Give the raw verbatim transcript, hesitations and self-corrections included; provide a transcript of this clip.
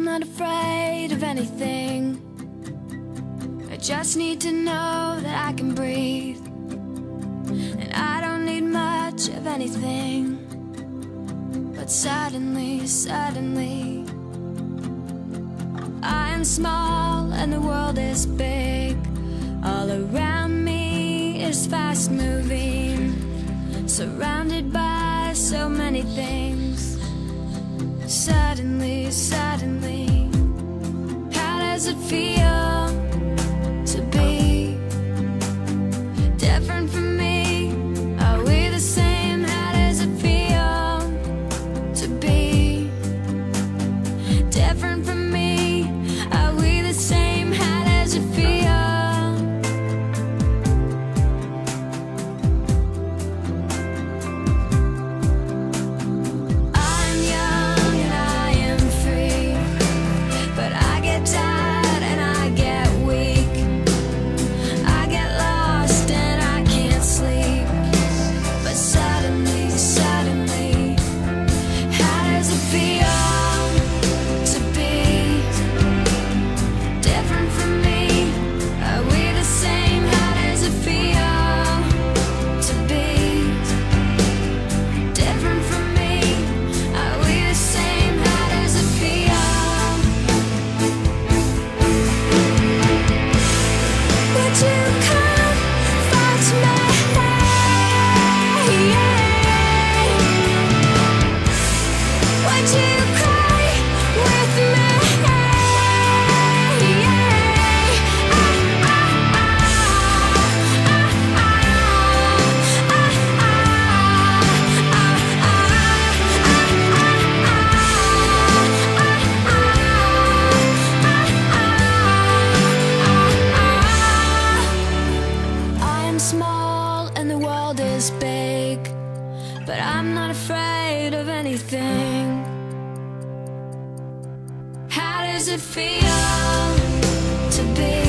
I'm not afraid of anything. I just need to know that I can breathe, and I don't need much of anything. But suddenly, suddenly, I am small and the world is big. All around me is fast moving, surrounded by so many things. Suddenly, suddenly, how does it feel to be different from me? Are we the same? How does it feel to be different from me? Are we the same? How does it feel? I'm young and I am free, but I get tired and I get weak. I get lost and I can't sleep. But suddenly, suddenly, how does it feel to be different from me? Are we the same? How does it feel to be different from me? Are we the same? How does it feel? Would you come fight me? Would you cry with me? I am small and the world is big, but I'm not afraid of anything. How does it feel to be